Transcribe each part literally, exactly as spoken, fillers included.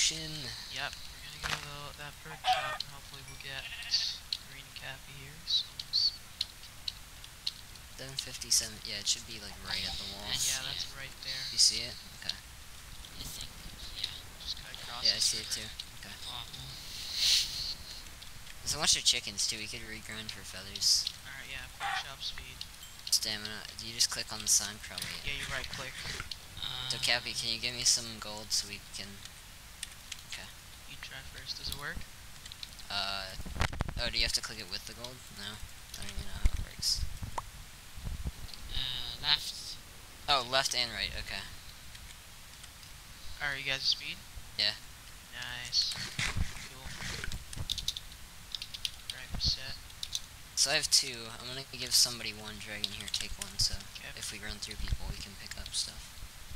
potion. Yep, we're gonna go to that perk shop and hopefully we'll get green cappy here. So seven fifty-seven. Yeah, it should be like right at the wall. and yeah, that's right there. You see it? Okay. I think, yeah. Just cut across. Yeah, I see it too. Okay. Wow. There's a bunch of chickens too. We could regrind for feathers. Alright, yeah, perk shop speed. Stamina. Do you just click on the sign? Probably. Yeah, you right click. Uh, So Cappy, can you give me some gold so we can? Okay. You try first. Does it work? Uh. Oh, do you have to click it with the gold? No. I don't even know how it works. uh, left. Oh, left and right. Okay. Alright, you guys speed? Yeah. Nice. Cool. Right, we're set. So I have two. I'm gonna give somebody one dragon here. Take one. So Okay. if we run through people, we can pick up stuff.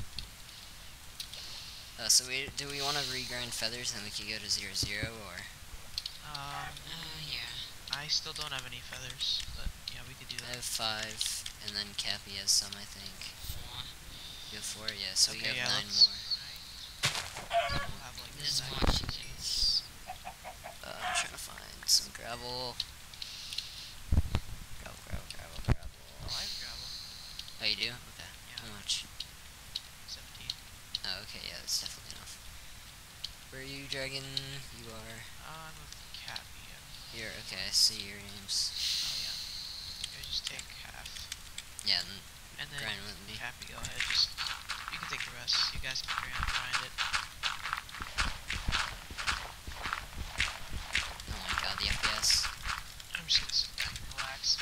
Uh, so we do we want to regrind feathers and we could go to zero zero or? Um, Uh, yeah. I still don't have any feathers, but yeah, we could do I that. have five, and then Cappy has some, I think. Four. You have four, yeah. So we Okay, have yeah, nine let's- more. We'll have like There's this. more chickens. Uh, I'm trying to find some gravel. Gravel, gravel, gravel, gravel. Oh, I have gravel. Oh, you do? Okay. Yeah. How much? seventeen. Oh, okay, yeah, that's definitely enough. Where are you, dragon? You are Uh, I'm with Cappy. Yeah. here. Okay, I see your names. Oh yeah. You guys just take half. Yeah, and And then grind with me. Cappy, go ahead. Just you can take the rest. You guys can grind, grind it. Oh my god, the F P S. I'm just gonna sit back and relax.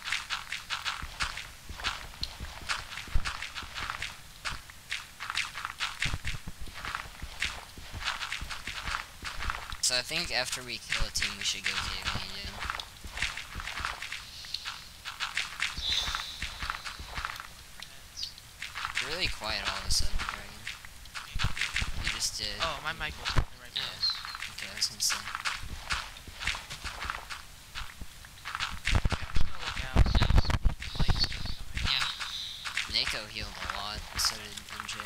So I think after we kill a team, we should go caving again. You're really quiet all of a sudden, dragon. You just did. Oh, my mic was in the right Yeah. place. Okay, I was gonna say. Yeah, I'm just gonna look out. So the mics start coming. Yeah. Nako healed a lot, so did M J.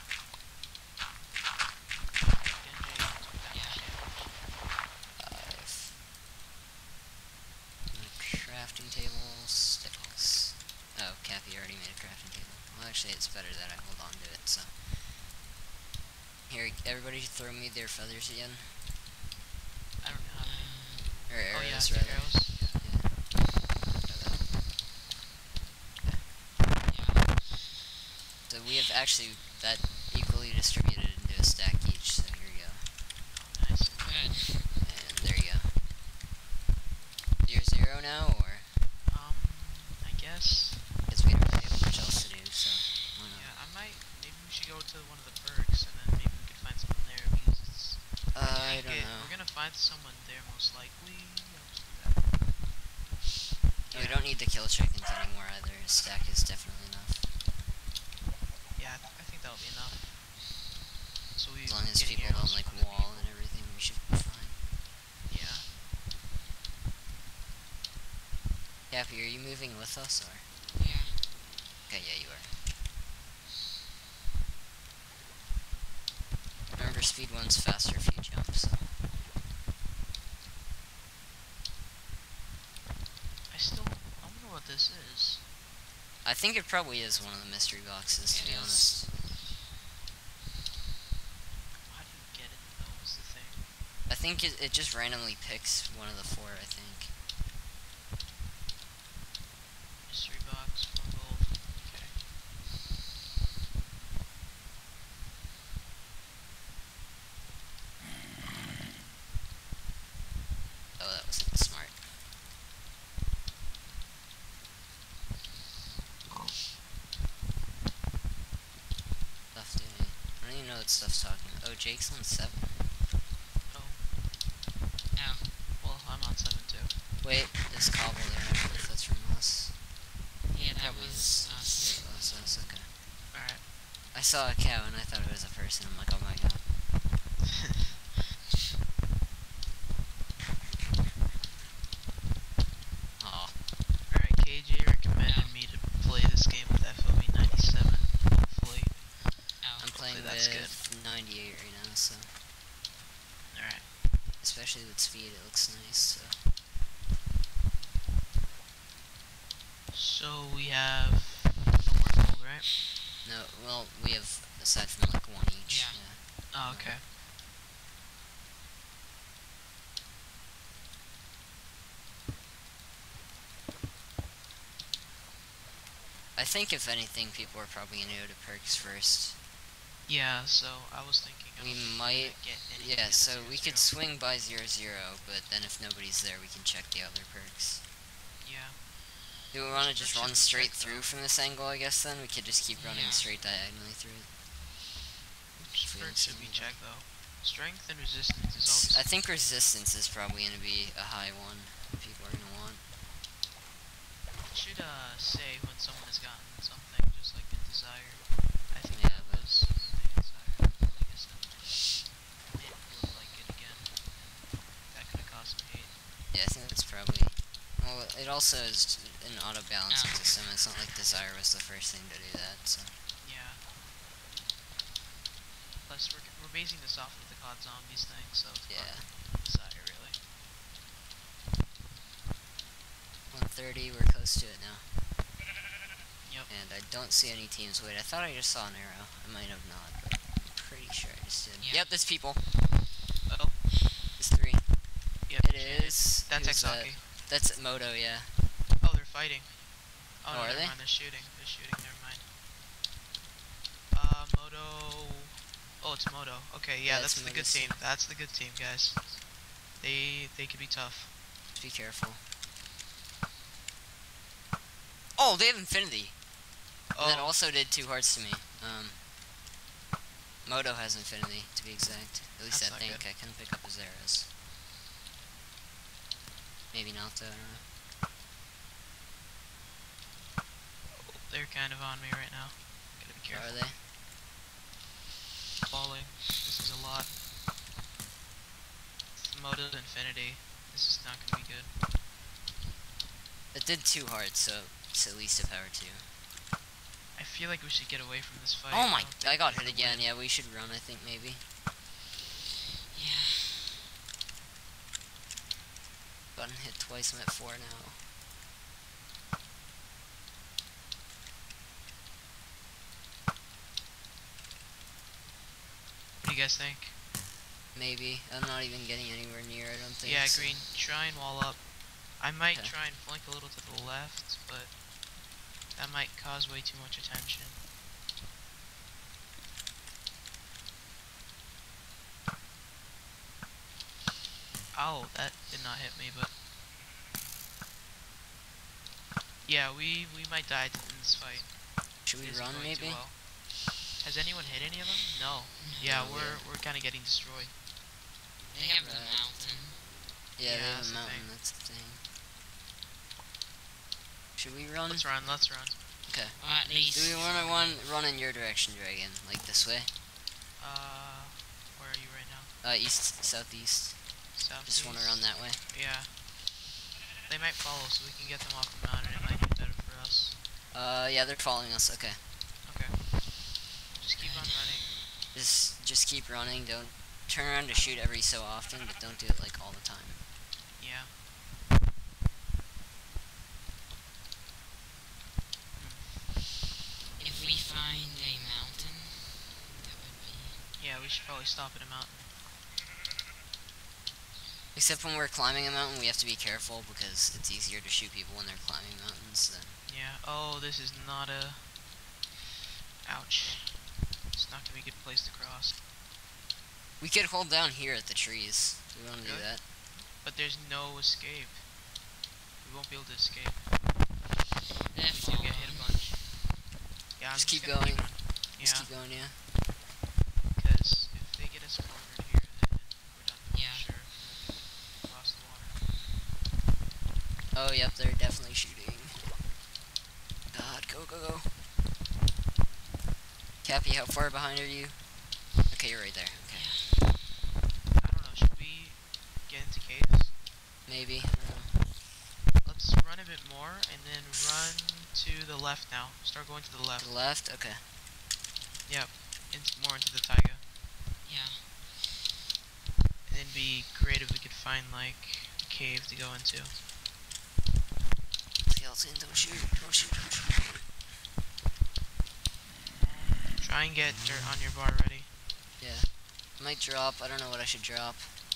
Yeah. Five. Crafting table, sticks. Oh, Cappy already made a crafting table. Well, actually, it's better that I hold on to it, so. Here, everybody throw me their feathers again. I don't know how many. Or arrows, Oh yeah, rather. arrows. Yeah. So we have actually that equally distributed into a stack each, so here we go. Oh, nice. Good. And there you go. You're zero now, or? Um, I guess. Because we don't really have much else to do, so. Why not? Yeah, I might. Maybe we should go to one of the perks, and then maybe we could find someone there because it's. Uh, I don't Okay, know. We're gonna find someone there most likely. We don't need to kill chickens anymore either. A stack is definitely enough. Yeah, I, th I think that'll be enough. So we. As long as get people arrows don't like from the wall people. and everything, we should be fine. Yeah. Cappy, are you moving with us, or? Yeah. Okay, yeah, you are. Remember, speed one's faster if you jump, so. I still. I wonder what this is. I think it probably is one of the mystery boxes, to be Yes. honest. How do you get it though? Is the thing. I think it, it just randomly picks one of the four, I think. Mystery box, one gold. Okay. Oh, that wasn't smart. Stuff doing. I don't even know what stuff's talking about. Oh, Jake's on seven. Oh. Yeah. Well, I'm on seven too. Wait, there's cobble there. I don't know if that's from us. Yeah, that Probably was is. us. Yeah, it was us, okay. Alright. I saw a cow and I thought it was a person. I'm like, oh my god. Aw. Alright, K J recommended me to play this game with F O V ninety-seven. Hopefully. Oh. I'm playing that's with ninety-eight right now, so. especially with speed, it looks nice. So. So we have no more gold, right? No, well, we have, aside from like one each. Yeah. Yeah. Oh, okay. I think if anything, people are probably gonna go to perks first. Yeah, so I was thinking I We don't think we're might, gonna get anything yeah. at So zero we could zero. swing by zero zero, but then if nobody's there, we can check the other perks. Yeah. Do we want to Which just perk run should we straight check, through though? from this angle? I guess then we could just keep running Yeah. straight diagonally through it. Which If we perk don't see should we anybody. check though? Strength and resistance is S- always. I think resistance is probably gonna be a high one. People are gonna want. It should uh say when someone has gotten something, just like in Desire. I think Yeah, that but- was in Desire. I guess that might it look like it again. And that could have cost me eight. Yeah, I think that's probably. Well, it also is an auto balancing Oh. system. It's not like Desire was the first thing to do that. So. Yeah. Plus, we're we're basing this off of the C O D Zombies thing, so it's Yeah. not Desire really. one thirty, we're close to it now. Yep. And I don't see any teams. Wait, I thought I just saw an arrow. I might have not, but I'm pretty sure I just did. Yeah. Yep, there's people. Oh. There's three. Yep. It shit. is. That's who's that? xhockey. That's Moto, yeah. Oh, they're fighting. Oh, Oh, no, are never they? mind. They're shooting. They're shooting. Never mind. Uh, Moto. Oh, it's Moto. Okay, yeah, Yeah, that's it's the good Moto's team. team. That's the good team, guys. They they could be tough. Just be careful. Oh, they have Infinity. Oh, And that also did two hearts to me. Um, Moto has Infinity, to be exact. At least That's I not think. good. I can pick up his arrows. Maybe not, though. I don't know. they're kind of on me right now. Gotta be Where careful. are they? Falling. This is a lot. Moto Infinity. This is not gonna be good. It did two hearts, so it's at least a power two. I feel like we should get away from this fight. Oh my! don't I think got we hit can again. win. Yeah, we should run. I think maybe. Yeah. Gotten hit twice. I'm at four now. What do you guys think? Maybe. I'm not even getting anywhere near. I don't think. Yeah, so. Green. Try and wall up. I might Okay. try and flank a little to the left, but that might cause way too much attention. Oh, that did not hit me, but yeah, we we might die in this fight. Should we It isn't run? going too Maybe. well. Has anyone hit any of them? No. Yeah, No, we're yeah. we're kind of getting destroyed. They have the Right. mountain. Yeah, Yeah, they have that's a the mountain. thing. That's the thing. Should we run? Let's run. Let's run. Okay. Or at least. Do we want to run, run in your direction, Dragon? Like this way? Uh, where are you right now? Uh, east, southeast. South. Just want to run that way. Yeah. They might follow, so we can get them off the mountain. It might be better for us. Uh, yeah, they're following us. Okay. Okay. Just keep on running. Just, just keep running. Don't turn around to shoot every so often, but don't do it like all the time. Yeah. If we find a mountain, that would be. Yeah, we should probably stop at a mountain. Except when we're climbing a mountain, we have to be careful because it's easier to shoot people when they're climbing mountains than. Yeah. Oh, this is not a. Ouch. It's not gonna be a good place to cross. We could hold down here at the trees. Do we want to do Really? that? But there's no escape. We won't be able to escape. They're We do get hit a falling. bunch. Yeah, I'm Just keep gonna going. running. Just Yeah, keep going, yeah. because if they get us cornered here, then we're done for Yeah. sure. Cross the water. Oh, yep, they're definitely shooting. God, go, go, go. Cappy, how far behind are you? Okay, you're right there. Okay. I don't know. Should we get into caves? Maybe. I don't know. Let's run a bit more and then run to the left now. Start going to the To left. the left? Okay. Yep. Into more into the taiga. Yeah. And then be creative. We could find like a cave to go into. Skeleton, don't shoot, don't shoot, don't shoot. Try and get dirt on your bar ready. Yeah. Might drop, I don't know what I should drop.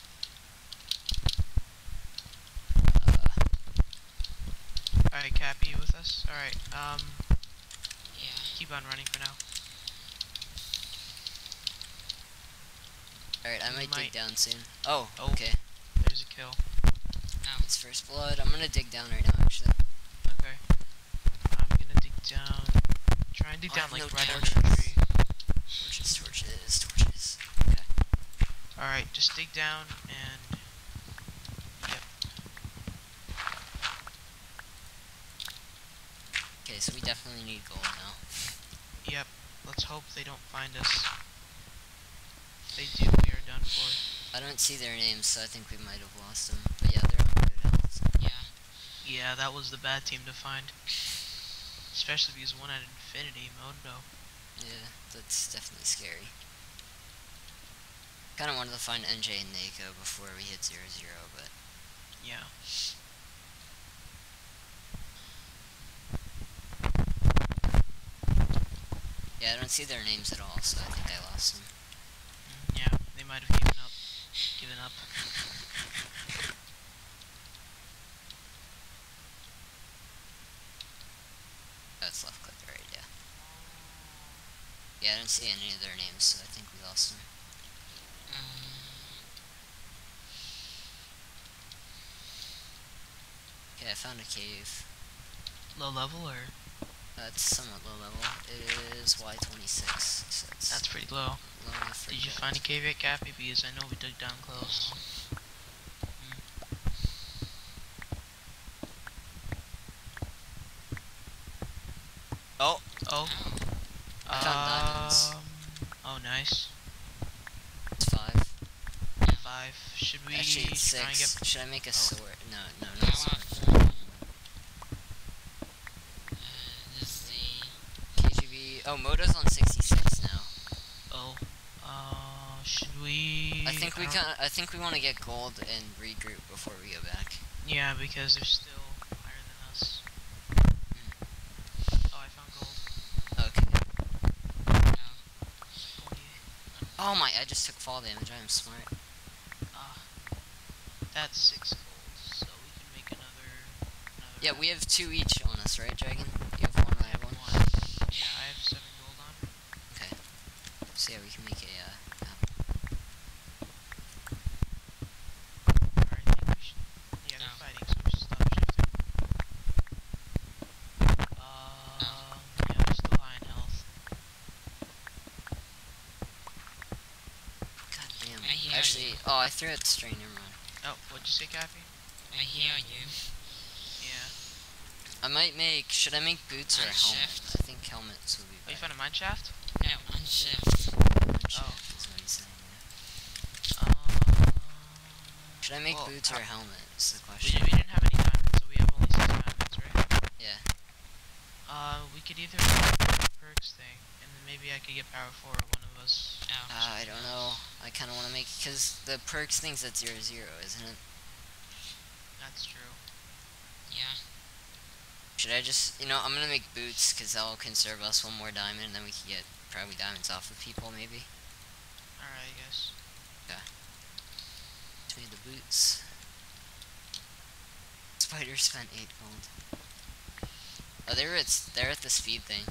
Uh, Alright, Cappy, you with us? Alright, um, Yeah. keep on running for now. Alright, I You might, might- dig down soon. Oh, Oh. okay. There's a kill. It's first blood. I'm gonna dig down right now, actually. Okay. I'm gonna dig down. Try and dig Oh, I down have like no right under the torches. tree. Torches, torches, torches. Okay. Alright, just dig down and... Yep. Okay, so we definitely need gold now. Yep. Let's hope they don't find us. If they do, we are done for. I don't see their names, so I think we might have lost them. But yeah, they're on good health. Yeah. Yeah, that was the bad team to find. Especially because one had infinity mode, though. Yeah, that's definitely scary. Kinda wanted to find N J and Nako before we hit zero zero, but... Yeah. Yeah, I don't see their names at all, so I think I lost them. Mm, yeah, they might have given up. Given up. That's left click, right, yeah. Yeah, I don't see any of their names, so I think we lost them. Um, Okay, I found a cave. Low level or? Uh, it's somewhat low level. It is Y twenty-six, so it's That's pretty low. low enough for Did you gold. find a cave yet, Cappy? Because I know we dug down close. Oh! Oh. I found diamonds. Um, oh, nice. It's five. Five. Should we Actually, it's try and six. get... Should I make a Oh. sword? No, no, now not sword. I've, uh, this the K G B. Oh, Moto's on sixty-six now. Oh. Uh, should we... I think we don't- can. I think we want to get gold and regroup before we go back. Yeah, because they're still higher than us. Oh, I found gold. Okay. no. Oh my! I just took fall damage. I am smart. Ah. That's six gold, so we can make another... another Yeah, we have two each on us, right, Dragon? You have one. I I have have one. one. Yeah, I have seven gold on. Okay. So yeah, we can make a. Uh, app. Alright, I think we should... Yeah, they're No. fighting, so we should stop shifting. Um, yeah, they're still high in health. God damn. I hear Actually, you. oh, I threw out the string. Never mind. Oh, what'd you say, Cappy? I hear you. Yeah. I might make. Should I make boots or a On helmet? shift. I think helmets would be Oh, you better. found a mine shaft? No, on shift. On shift Oh. is what he's saying. Um... Should I make well, boots or a helmet? Is the We, question. did, we didn't have any diamonds, so we have only six diamonds, right? Yeah. Uh, we could either do the perks thing, and then maybe I could get power forward, one of us. Oh. Uh, I don't know. I kind of want to make because the perks thing's at zero zero, isn't it? That's true. Yeah. Should I just, you know, I'm gonna make boots because that'll conserve us one more diamond, and then we can get probably diamonds off of people, maybe. Alright, I guess. Just made the boots. Spider spent eight gold. Oh, they were at they're at the speed thing,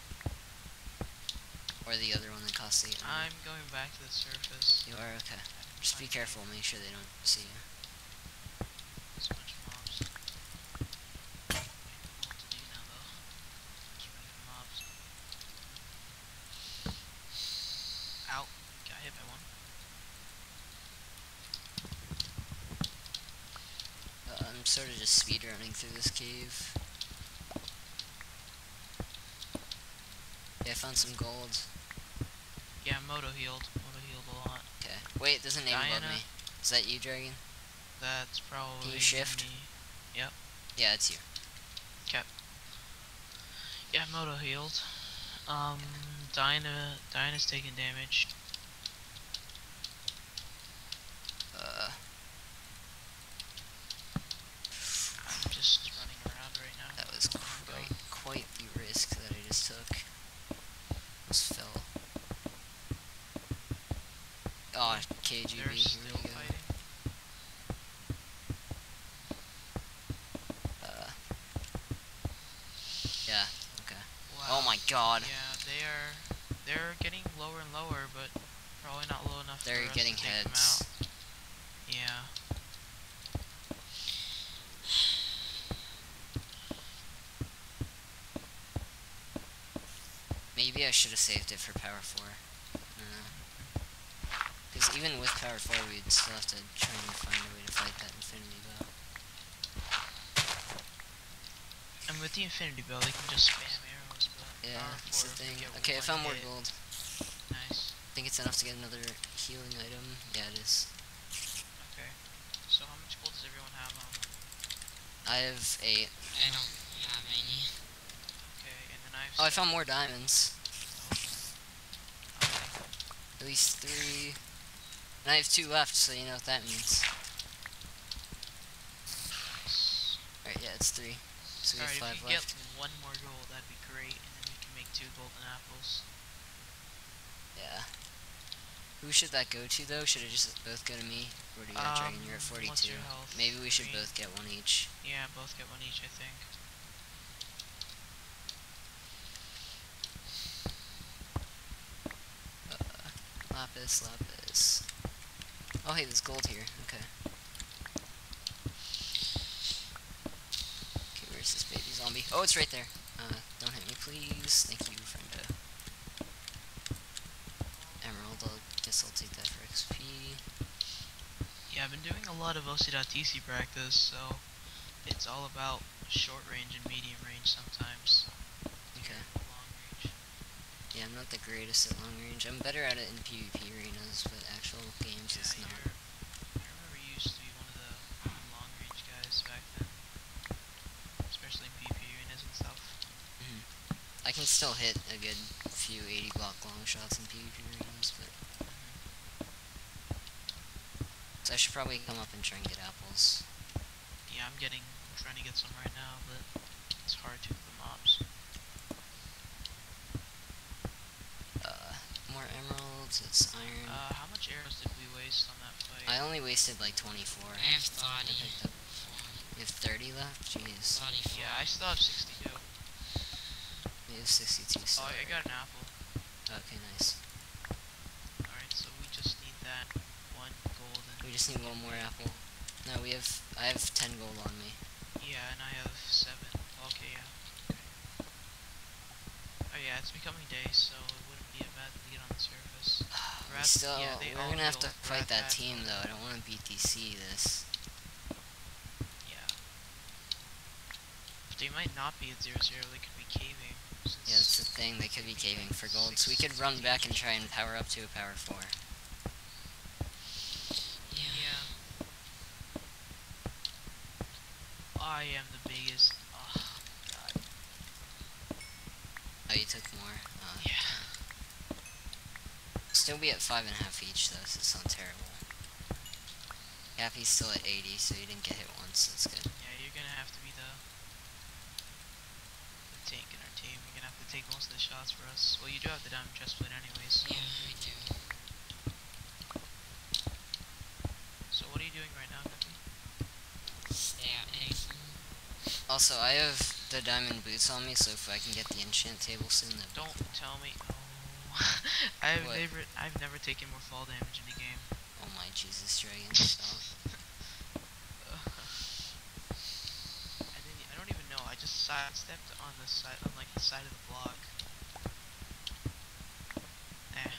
or the other one that costs eight. I'm going back to the surface. You are okay. Just be careful. Make sure they don't see you. There's a bunch of mobs. I don't know what to do now, though. Just run from mobs. Ow. Got hit by one. Uh, I'm sort of just speed running through this cave. Yeah, I found some gold. Yeah, Moto healed. Moto healed a lot. Okay. Wait, there's a name above Diana. me. Is that you, Dragon? That's probably shift? me. Yeah, it's you. Yeah, Moto healed. Um, Dinah, Dinah's taking damage. Uh, K G B, They're here still we go. fighting. Uh, yeah, okay. Wow. Oh my god. Yeah, they are. They're getting lower and lower, but probably not low enough They're for us getting to take them heads. out. Yeah. Maybe I should have saved it for power four. I don't know. Because even with power four, we'd still have to try and find a way to fight that infinity bow. And with the infinity bow, they can just spam arrows, but Yeah, power that's four, the if you thing. get Okay, I one found more hit- gold. Nice. I think it's enough to get another healing item. Yeah, it is. Okay. So how much gold does everyone have on them? I have eight. I don't have any. Okay, and then I have Oh, I seven. found more diamonds. Okay. At least three. And I have two left, so you know what that means. Nice. Alright, yeah, it's three. So we have Alright, five if you left. get one more gold, that'd be great, and then we can make two golden apples. Yeah. Who should that go to, though? Should it just both go to me? Or do you got Um, Dragon? You're at what's forty-two. your health? Maybe we should Green? both get one each. Yeah, both get one each, I think. Uh, lapis, lapis. Oh, hey, there's gold here. Okay. Okay, where's this baby zombie? Oh, it's right there. Uh, don't hit me, please. Thank you, friendo. Emerald, I guess I'll take that for X P. Yeah, I've been doing a lot of O C dot T C practice, so it's all about short range and medium range sometimes. Okay. Long range. Yeah, I'm not the greatest at long range. I'm better at it in PvP arenas, but actual games Yeah, is not. you're, I remember you used to be one of the long range guys back then, especially in PvP arenas and stuff. Mhm. I can still hit a good few eighty block long shots in PvP arenas, but so I should probably come up and try and get apples. Yeah, I'm getting, I'm trying to get some right now, but it's hard to with the mobs. Uh, more emeralds, it's iron. Uh, how much arrows did we waste on that fight? I only wasted like twenty-four. I have I thirty. picked up. You have thirty left? Jeez. thirty-four. Yeah, I still have sixty-two. We have sixty-two still. Oh, I got an apple. Okay, nice. Alright, so we just need that one gold and... We just need one more apple. No, we have. I have ten gold on me. Yeah, and I have seven. Okay, yeah. Okay. Oh yeah, it's becoming day, so it wouldn't be a bad thing to get on the surface. We Rats- still. yeah, they we're all gonna have to heal. fight Rat that bad team heal. though. I don't want to B T C this. Yeah. But they might not be at zero zero, they could be caving. Yeah, that's the thing. They could be caving for gold, so we could run back and try and power up to a power four. Yeah. Yeah. I am the biggest. Oh, God. Oh, you took more. Uh, Yeah. Still be at five and a half each though, so it's not terrible. Cappy's still at eighty, so you didn't get hit once. That's good. Yeah, you're gonna have to be the, the tank in our team. You're gonna have to take most of the shots for us. Well, you do have the diamond chest plate anyways. Yeah, I do. So what are you doing right now, Guppy? Stay out Nathan. Also, I have the diamond boots on me, so if I can get the enchant table soon, then Don't tell me. Oh. I've What? never, I've never taken more fall damage in a game. oh my Jesus, dragon, stop. I didn't. I don't even know. I just sidestepped on the side, on like the side of the block. Eh.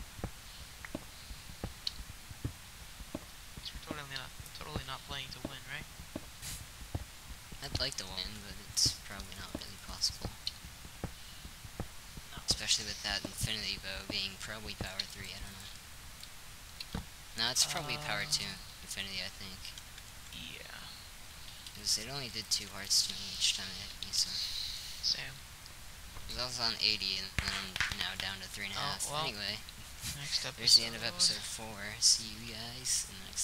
We're totally not, totally not playing to win, right? I'd like to win, but it's probably not really possible. No. Especially with that infinity bow being probably power three, I don't know. No, it's probably power Uh, two infinity, I think. Yeah. Because it only did two hearts to me each time it hit me, so. Sam. Because I was on eighty, and then I'm now down to three and a Oh, half. well, Anyway, Next episode. there's the end of episode four. See you guys in the next